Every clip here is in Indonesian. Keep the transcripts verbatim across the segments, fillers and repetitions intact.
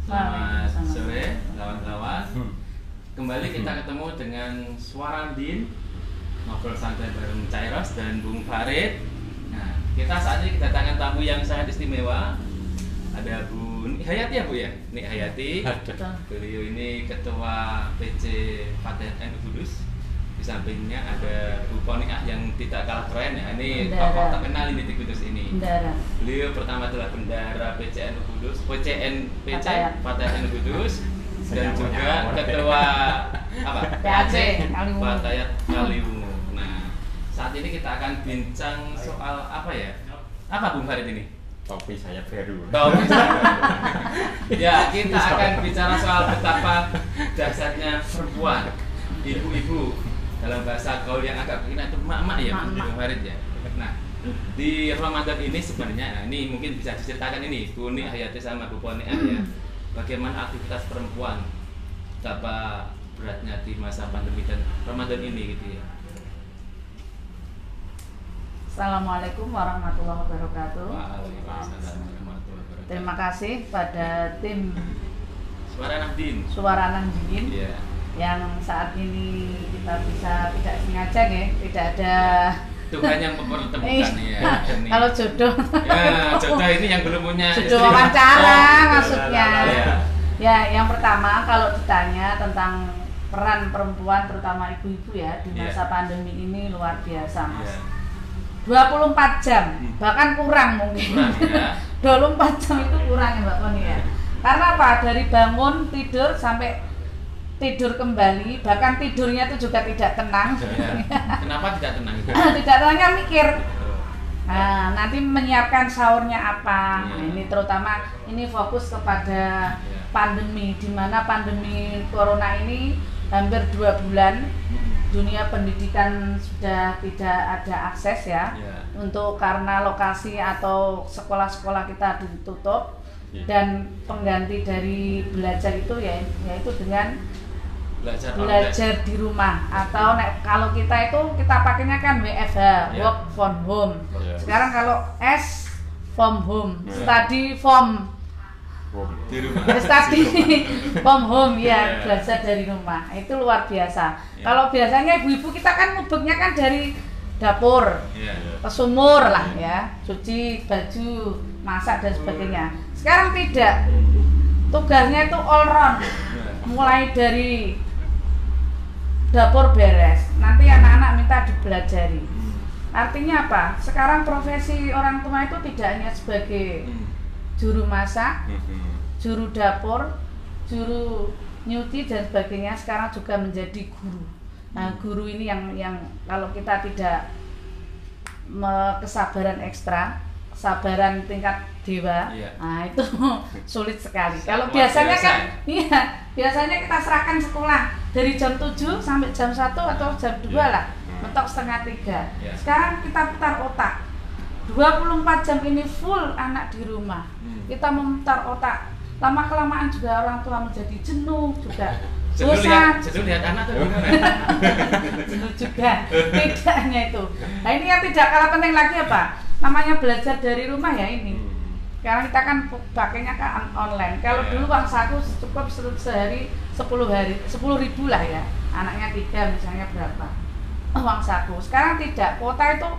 Selamat sore, kawan-kawan. Kembali kita ketemu dengan Suara Din, ngobrol santai bareng Cairos dan Bung Farid. Nah, kita saat ini kedatangan tamu yang sangat istimewa. Ada Bu Hayati ya Bu ya? Nik Hayati. Beliau ini Ketua P C Fatayat N U Kudus. Di sampingnya ada Bu Poniah yang tidak kalah keren ya. Ini tokoh terkenal ini di Kudus ini. Bendara. Beliau pertama adalah bendara P C N U Kudus, P C N P C Fatayat N U Kudus, dan juga ketua apa? P A C Fatayat Kaliwungu. Nah, saat ini kita akan bincang soal apa ya? Apa Bung Farid ini? Topi saya baru. Topi saya. Ya, kita akan bicara soal betapa dahsyatnya perempuan, ibu-ibu, dalam bahasa gaul yang agak kekinian itu mak-mak ya, Bung Farid ya. Nah, di Ramadan ini sebenarnya, nah ini mungkin bisa diceritakan ini Bu Nik Hayati sama Bu Poniah ya, bagaimana aktivitas perempuan, betapa beratnya di masa pandemi dan Ramadan ini gitu ya. Assalamualaikum warahmatullahi wabarakatuh. Waalaikumsalam warahmatullahi wabarakatuh. Terima kasih pada tim Suara Nahdin. Suara Nahdin Iya. yang saat ini kita bisa tidak sengaja ya, tidak ada Tuhan yang mempertemukan ya. Ini. Kalau jodoh. Ya, jodoh ini yang belum punya jodoh istri. wawancara Oh, maksudnya. ya. Ya, yang pertama kalau ditanya tentang peran perempuan terutama ibu-ibu ya di masa Yeah. pandemi ini luar biasa, Mas. Yeah. dua puluh empat jam, bahkan kurang mungkin. Kurang, ya. dua puluh empat jam itu kurang ya Mbak Poni ya. Karena apa? Dari bangun, tidur sampai tidur kembali, bahkan tidurnya itu juga tidak tenang. Ya. Kenapa tidak tenang? Tidak tenangnya mikir. Nah, nanti menyiapkan sahurnya apa. Ya. Nah, ini terutama ini fokus kepada Ya. pandemi, di mana pandemi corona ini hampir dua bulan. Dunia pendidikan sudah tidak ada akses ya, Ya. untuk karena lokasi atau sekolah-sekolah kita ditutup Ya. dan pengganti dari belajar itu ya yaitu dengan Belajar, belajar di rumah atau nek, kalau kita itu kita pakainya kan W F H, Ya. work from home. Ya. Sekarang kalau S from home, Ya. study from di rumah. study from home ya, Ya. belajar dari rumah. Itu luar biasa. Ya. Kalau biasanya ibu-ibu kita kan ngubeknya kan dari dapur Ya. ke sumur lah ya, cuci baju, masak dan sebagainya. Sekarang tidak. Tugasnya itu all round. Mulai dari dapur beres, nanti anak-anak minta dipelajari. Artinya apa? Sekarang profesi orang tua itu tidak hanya sebagai juru masak, juru dapur, juru nyuci dan sebagainya, sekarang juga menjadi guru. Nah, guru ini yang yang kalau kita tidak me- kesabaran ekstra, kesabaran tingkat dewa, Iya. nah itu sulit sekali. Kalau Luar biasanya biasa. kan, iya, biasanya kita serahkan sekolah dari jam tujuh sampai jam satu atau jam dua Iya. lah, mentok setengah tiga. Iya. Sekarang kita putar otak. dua puluh empat jam ini full anak di rumah. Hmm. Kita memutar otak. Lama-kelamaan juga orang tua menjadi jenuh juga. Jenuh Bosan. lihat, jenuh lihat anak tuh gimana? Jenuh juga. Tidak hanya itu. Nah, ini yang tidak kalah penting lagi apa? Namanya belajar dari rumah ya ini. Sekarang kita kan pakainya kan online. Kalau Ya. dulu uang saku cukup se- sehari sepuluh hari, sepuluh ribu lah ya. Anaknya tiga misalnya berapa? Uang saku. Sekarang tidak. Kuota itu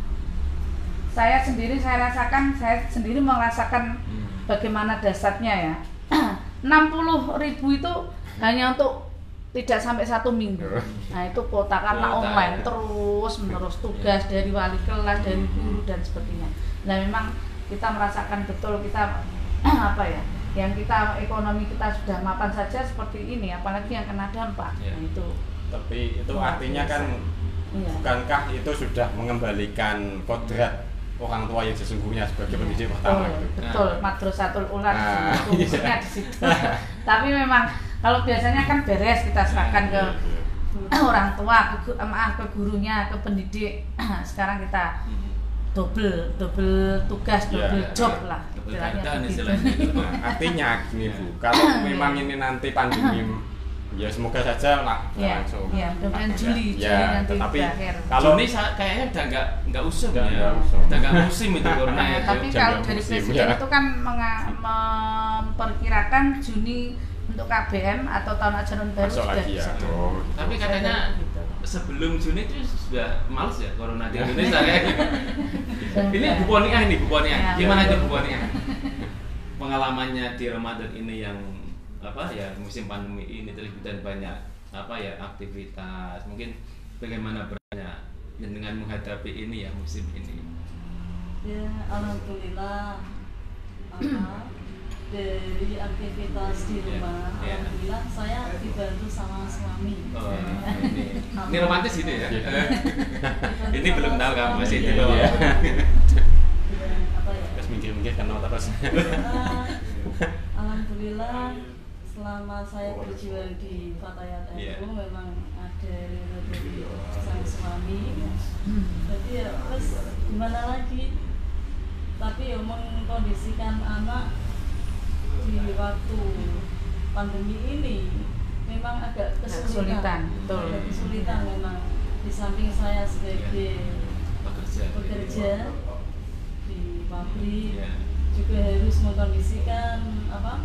saya sendiri saya rasakan, saya sendiri merasakan bagaimana dasarnya ya. enam puluh ribu itu hanya untuk tidak sampai satu minggu. Nah, itu kuota karena Kuota, online ya. terus menerus tugas dari wali kelas, dari guru dan sebagainya. Nah, memang kita merasakan betul kita apa ya? Yang kita ekonomi kita sudah mapan saja seperti ini, apalagi yang kena dampak. Ya. Nah, itu. Tapi itu Luar artinya biasa. kan Iya. bukankah itu sudah mengembalikan kodrat orang tua yang sesungguhnya sebagai pendidik pertama Oh, itu? betul, madrasatul ula di Nah, situ, iya. khususnya di situ. Tapi memang kalau biasanya kan beres kita serahkan ke orang tua, ke, gu- maaf ke gurunya, ke pendidik. Sekarang kita double, double tugas, Iya, double iya. job lah. Double Istilahnya badan begitu. istilahnya. Nah, artinya gini Bu, kalau memang ini nanti pandemi Ya semoga saja lah Ya, langsung. ya, mudah-mudahan Juli, Juli Ya, nanti tetapi berakhir. kalau Juni sa- kayaknya udah nggak nggak usum Udah ya, nggak usum. udah nggak musim itu corona Nah, itu. tapi Jangan kalau dari musim, presiden ya. itu kan menga- memperkirakan Juni untuk K B M atau tahun ajaran baru masuk sudah lagi ya. bisa. Oh. Tapi katanya Gitu. sebelum Juni itu sudah males ya corona di Indonesia kayaknya. Ini Ya. Bu Ponia ini Bu Ponia. Ya, Gimana betul. itu Bu Ponia? Pengalamannya di Ramadan ini yang apa ya musim pandemi ini terus dan banyak apa ya aktivitas mungkin bagaimana beranya dengan menghadapi ini ya musim ini. Ya, alhamdulillah apa dari aktivitas di rumah, Ya, ya. alhamdulillah saya dibantu sama suami. Oh, ini, ini romantis gitu ya. Dibantu Ini sama belum tahu kamu suami. masih di Iya, bawah. iya. Dan apa ya? Terus mikir-mikir kenal terus. Ah, alhamdulillah selama saya berjuang di Fatayat Iya. itu memang ada ridho dari sang suami. Jadi ya terus gimana lagi? Tapi ya mengkondisikan anak di waktu pandemi ini memang agak Kesulitan, kesulitan. betul. Agak kesulitan memang. Di samping saya sebagai Pekerja. bekerja di pabrik Ya. juga harus mengkondisikan apa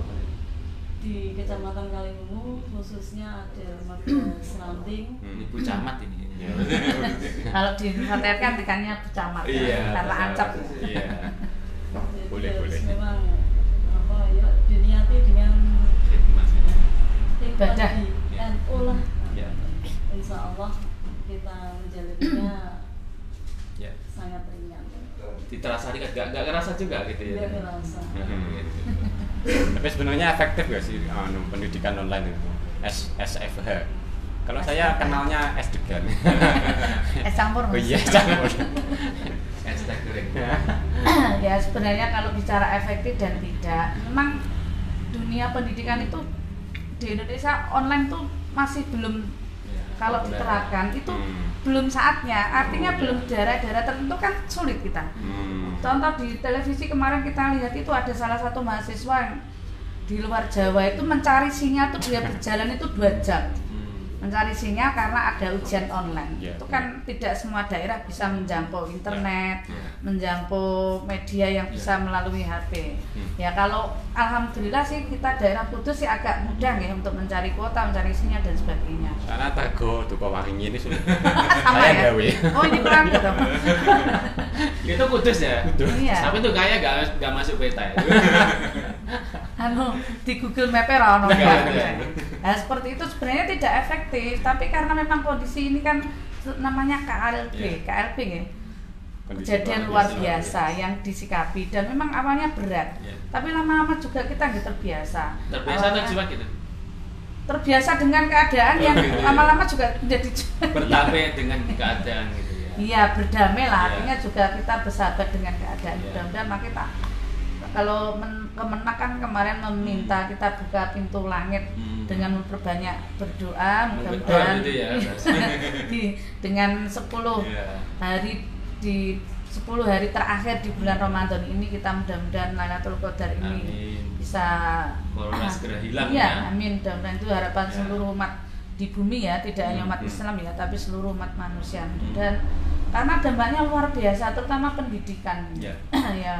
di Kecamatan Kaliwungu khususnya ada Markas Ranting. Ini Bu Camat ini. Ya. Kalau di Fatayat kan tekannya camat Iya. karena ancap. Iya. Jadi Boleh, harus boleh. memang apa ya diniati dengan Khidmat. Ibadah. di N U lah. Ya. Insya Allah kita menjalaninya Ya. sangat ringan. Diterasa dekat, gak, gak kerasa juga gitu ya. Tidak merasa. Gitu. Tapi sebenarnya efektif gak sih anu, pendidikan online itu? S SFH. Kalau saya kenalnya S degan. Es campur. Oh Mas. iya, campur. Hashtag goreng. Ya sebenarnya kalau bicara efektif dan tidak, memang dunia pendidikan itu di Indonesia online tuh masih belum Ya, kalau benar. diterapkan itu Hmm. belum saatnya. Artinya Oh, belum ya. daerah-daerah tertentu kan sulit kita. Hmm. Contoh di televisi kemarin kita lihat itu ada salah satu mahasiswa yang di luar Jawa itu mencari sinyal tuh dia berjalan itu dua jam. Hmm. Mencari sinyal karena ada ujian online. Ya, Itu kan tidak semua daerah bisa menjangkau internet, Ya. menjangkau media yang bisa melalui H P. Hmm. Ya kalau alhamdulillah sih kita daerah Kudus sih agak mudah ya untuk mencari kuota, mencari sinyal dan sebagainya. Karena Tago Duko Waringin ini sudah Sama saya ya? gawe. Oh ini kurang gitu. Itu Kudus ya? Iya. Tapi itu kayak gak, gak masuk peta ya? Anu di Google Map ora ono. Nggak ada. Nah, seperti itu sebenarnya tidak efektif, tapi karena memang kondisi ini kan namanya K L B, Iya. K L B ya. Kondisi Kejadian luar biasa yang disikapi dan memang awalnya berat. Iya. Tapi lama-lama juga kita nggak terbiasa. Terbiasa atau Awalnya jiwa gitu? terbiasa dengan keadaan yang Oh, gitu ya. lama-lama juga menjadi Berdamai dengan keadaan gitu ya? iya berdamai lah, Iya. artinya juga kita bersahabat dengan keadaan. Iya. Mudah-mudahan maka kita kalau men, Kemenak kan kemarin meminta kita buka pintu langit Hmm. dengan memperbanyak berdoa, Berdoa mudah-mudahan gitu ya, di- dengan sepuluh Iya. hari di sepuluh hari terakhir di bulan Ramadan ini kita mudah-mudahan Lailatul Qadar ini Amin. bisa Corona segera hilang iya, ya. amin. Mudah-mudahan itu harapan Ya. seluruh umat di bumi ya, tidak hanya umat Hmm. Islam ya, tapi seluruh umat manusia. Dan karena dampaknya luar biasa, terutama pendidikan. Ya. ya,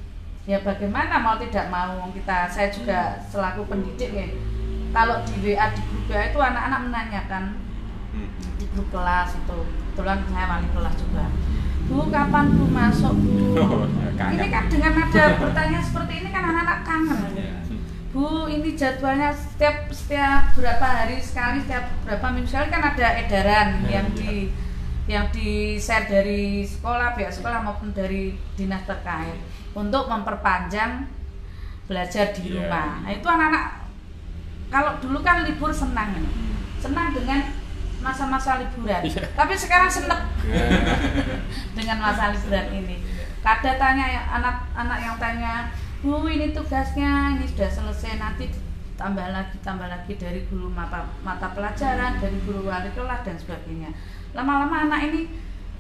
ya bagaimana mau tidak mau kita, saya juga selaku pendidik ya. Kalau di W A di grup W A itu anak-anak menanyakan Hmm. di grup kelas itu, kebetulan saya wali kelas juga. Bu, kapan Bu masuk Bu? Oh, ya, kangen. Ini kan dengan ada pertanyaan seperti ini kan anak-anak kangen. Ya. Bu, ini jadwalnya setiap setiap berapa hari sekali, setiap berapa minggu sekali kan ada edaran Ya, yang ya. di yang di share dari sekolah, pihak sekolah maupun dari dinas terkait untuk memperpanjang belajar di Ya. rumah. Nah, itu anak-anak kalau dulu kan libur senang, senang dengan masa-masa liburan. Ya. Tapi sekarang seneng Ya. dengan masa liburan ini. Kada tanya ya, anak-anak yang tanya, Bu ini tugasnya ini sudah selesai, nanti tambah lagi tambah lagi dari guru mata mata pelajaran, dari guru wali kelas dan sebagainya. Lama-lama anak ini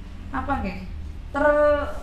apa nih ter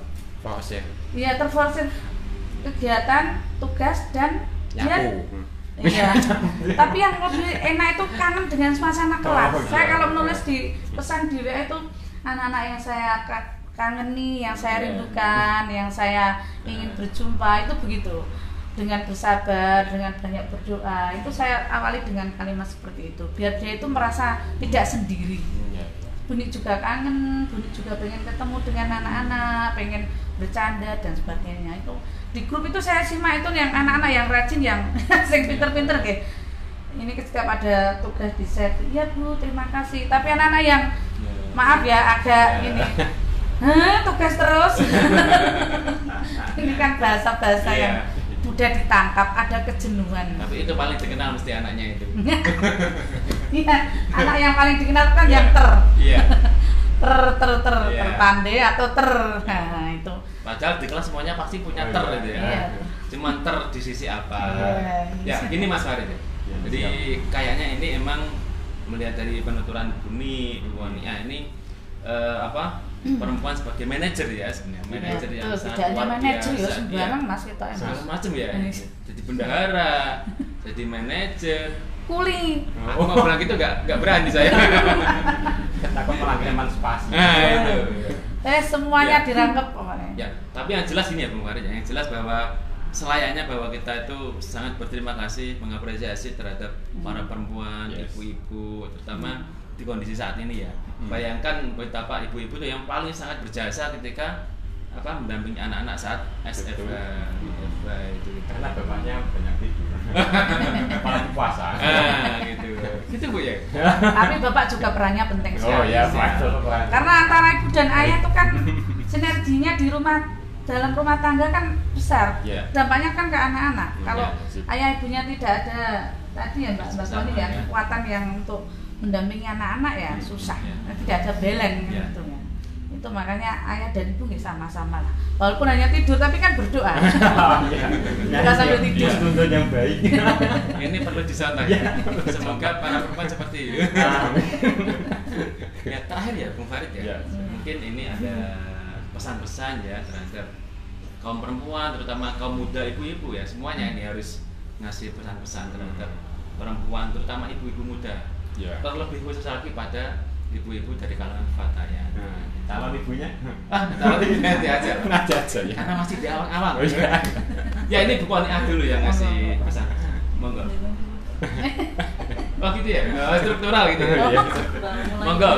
Fokus ya. ya terforsir kegiatan tugas dan dia Nyapu. Hmm. Iya. Tapi yang lebih enak itu kangen dengan suasana kelas. Oh, Saya iya. kalau menulis di pesan di W A itu anak-anak yang saya ka- kangeni, yang saya rindukan, yang saya ingin berjumpa itu begitu. Dengan bersabar, dengan banyak berdoa. Itu saya awali dengan kalimat seperti itu. Biar dia itu merasa tidak sendiri. Buni juga kangen, Buni juga pengen ketemu dengan anak-anak, pengen bercanda dan sebagainya. Itu di grup itu saya simak itu yang anak-anak yang rajin, yang sing pinter-pinter kayak ini ketika pada tugas di set, iya Bu terima kasih. Tapi anak-anak yang maaf ya agak ini, hah tugas terus. Ini kan bahasa-bahasa yang mudah ditangkap, ada kejenuhan. Tapi itu paling dikenal mesti anaknya itu. Iya, anak yang paling dikenal kan yang ter. Iya. ter ter ter Iya. terpandai atau ter. Nah, itu. Padahal di kelas semuanya pasti punya Oh, ter iya. gitu ya. Iya. Cuman ter di sisi apa? Iya. Ya, gini Mas Farid ya. Iya, Jadi siap. kayaknya ini emang melihat dari penuturan Buni, Bu Wania ini eh, apa? Perempuan sebagai manajer ya sebenarnya. Manajer yang Betul, sangat tidak hanya luar manajer ya biasa. sembarang Iya. Mas kita emang. Segala macam ya. Iya. Jadi bendahara, jadi manajer. Kuli. Aku mau bilang gitu nggak nggak berani saya. Takut melanggar emansipasi. Nah itu. Eh semuanya Ya. dirangkep pokoknya. Ya, tapi yang jelas ini ya Bung Farid, yang jelas bahwa selayaknya bahwa kita itu sangat berterima kasih, mengapresiasi terhadap para perempuan, Yes. ibu-ibu, terutama di kondisi saat ini ya. Hmm. Bayangkan betapa ibu-ibu itu yang paling sangat berjasa ketika apa mendampingi anak-anak saat S F Betul. F itu. Karena bapaknya banyak tidur. Apalagi puasa. Ah, gitu. Gitu Bu ya. Tapi bapak juga perannya penting Oh sekali. ya, betul. Karena antara ibu dan ayah itu kan sinerginya di rumah dalam rumah tangga kan besar. Iya. Dampaknya kan ke anak-anak. Iya, Kalau sip. ayah ibunya tidak ada tadi ya Mbak Mbak Sama, Tony ya, ya. kekuatan yang untuk mendampingi anak-anak ya susah. Iya. Tidak ada belen Iya. gitu ya. Itu makanya ayah dan ibu nggak sama-sama lah. Walaupun hanya tidur tapi kan berdoa. Nggak sambil tidur. Tuntun yang baik. Ini perlu dicontoh ya. Semoga para perempuan seperti itu. Ya terakhir ya Bung Farid ya. Ya. Mungkin ini ada pesan-pesan ya terhadap kaum perempuan, terutama kaum muda, ibu-ibu ya, semuanya ini harus ngasih pesan-pesan terhadap perempuan, terutama ibu-ibu muda. Ya. Terlebih khusus lagi pada ibu-ibu dari kalangan Fataya. Nah, calon ibunya Ah, kalau ini nanti aja. nanti aja ya. Karena masih di awal-awal. Oh, iya. Ya ini Bu Wania dulu yang ngasih pesan. Monggo. Oh gitu ya, oh, struktural gitu. Iya. Ya. Monggo.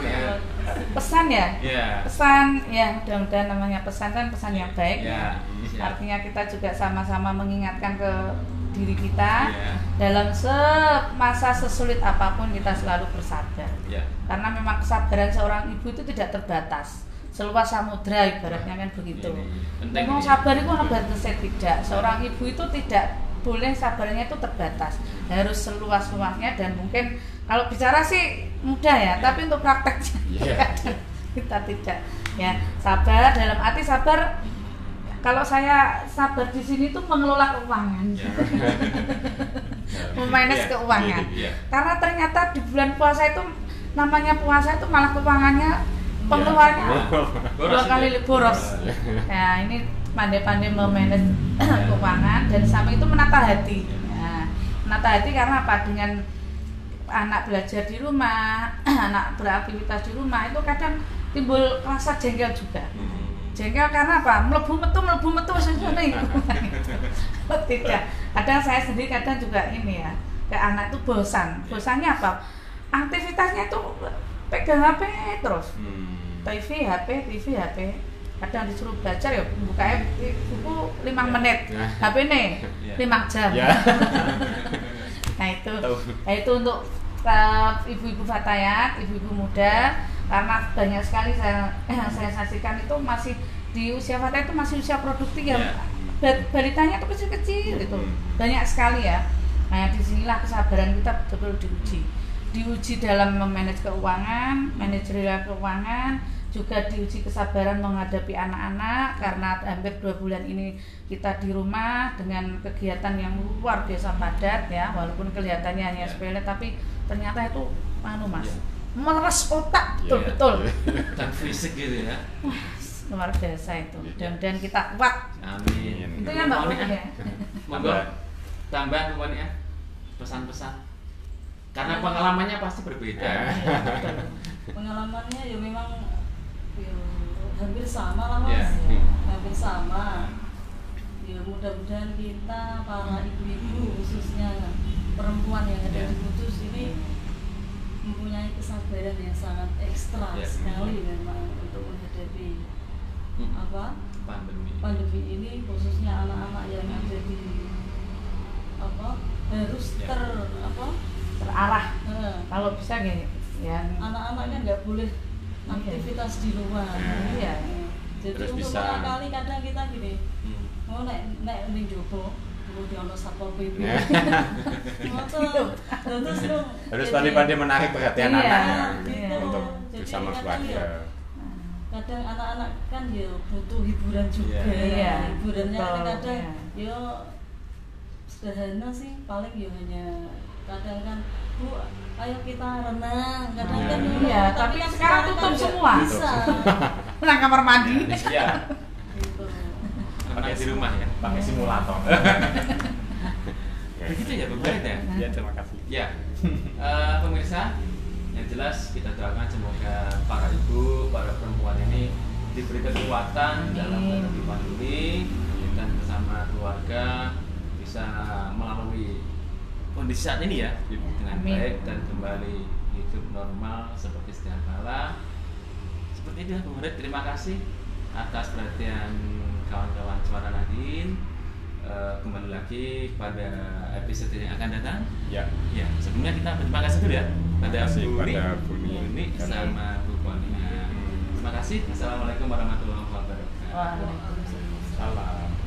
Pesan ya? Ya. Pesan ya mudah-mudahan namanya pesan kan pesan yang baik Ya. ya. Artinya kita juga sama-sama mengingatkan ke diri kita Ya. dalam semasa sesulit apapun kita selalu bersabar. Ya. Karena memang kesabaran seorang ibu itu tidak terbatas. Seluas samudra ibaratnya kan begitu. Ini penting Memang ini. sabar itu ada batasnya tidak. Seorang ibu itu tidak boleh sabarnya itu terbatas. Harus seluas-luasnya dan mungkin kalau bicara sih mudah ya, tapi untuk prakteknya Iya. kadang kita tidak. Ya, sabar dalam arti sabar. Kalau saya sabar di sini tuh mengelola keuangan, Ya. memanage Ya. keuangan. Ya. Karena ternyata di bulan puasa itu namanya puasa itu malah keuangannya pengeluarannya Boros dua itu kali ya? boros. Ya ini pandai-pandai memanage keuangan dan sama itu menata hati. Nah, menata hati karena apa? Dengan anak belajar di rumah, anak beraktivitas di rumah itu kadang timbul rasa jengkel juga. Hmm. Jengkel karena apa? Melebu metu, melebu metu sesuatu itu. Tidak. Kadang saya sendiri kadang juga ini ya, ke anak itu bosan. Bosannya apa? Aktivitasnya itu pegang H P terus. Hmm. T V, H P, T V, H P. Kadang disuruh belajar ya buka buku lima menit. H P nih Ya. lima jam. Ya. Nah itu, Tahu. nah itu untuk uh, ibu-ibu Fatayat, ibu-ibu muda, karena banyak sekali saya yang saya saksikan itu masih di usia Fatayat itu masih usia produktif yang Ya. ba- balitanya itu kecil-kecil gitu, Hmm. banyak sekali ya. Nah disinilah kesabaran kita betul-betul diuji, diuji dalam memanage keuangan, manajerial keuangan, juga diuji kesabaran menghadapi anak-anak karena hampir dua bulan ini kita di rumah dengan kegiatan yang luar biasa padat ya, walaupun kelihatannya hanya Ya. sepele tapi ternyata itu anu mas, Ya. meres otak Ya. betul-betul. Dan fisik gitu ya. Luar biasa itu. Dan kita kuat. Amin. Itu ya Mbak Putri ya. Monggo. Tambah Bu Wania. pesan-pesan? Karena pengalamannya pasti berbeda. Pengalamannya ya memang ya, hampir sama lah mas, Ya. ya, hampir sama. Ya mudah-mudahan kita para ibu-ibu khususnya perempuan yang ada Ya. di Kudus ini mempunyai kesabaran yang sangat ekstra Ya. sekali memang untuk menghadapi Hmm. apa Pandemi. pandemi ini, khususnya anak-anak yang ada di apa harus Ya. ter apa terarah. eh, Kalau bisa gini, ya. anak-anak kan nggak boleh aktivitas di luar. Iya. Jadi Terus untuk bisa- mengakali kadang kita gini, Hmm. mau naik naik ning jopo, kemudian ono satpol P P. Ya. Ngoten. Terus dong. Harus jadi- pandai-pandai menarik perhatian Iya, anak ya, gitu. untuk Jadi bersama kadang keluarga. ya, kadang anak-anak kan ya butuh hiburan juga. Iya. Hiburannya Betul, kadang iya. ya sederhana sih, paling ya hanya kadang kan Bu, ayo kita renang. Kadang Iya. kan Iya, tapi kan sekarang tutup kan nggak semua. Bisa. Pulang kamar mandi. Iya. Gitu. Renang di rumah ya. Pakai simulator. Begitu ya, Bung Farid ya. Ya, terima kasih. Ya, eh, pemirsa, yang jelas kita doakan semoga para ibu, para perempuan ini diberi kekuatan dalam menghadapi pandemi dan bersama keluarga bisa melalui kondisi saat ini ya dengan Amin. baik dan kembali hidup normal seperti sedia kala. Seperti itu ya, Bung Farid. Terima kasih atas perhatian kawan-kawan Suara Nadine. Eh, kembali lagi pada episode yang akan datang. Ya. Ya, sebelumnya kita berterima kasih dulu ya pada Terima kasih Bu Uni, kepada Bu Uni. Uni sama Bu Konina. Terima kasih. Assalamualaikum warahmatullahi wabarakatuh. Waalaikumsalam. Salam.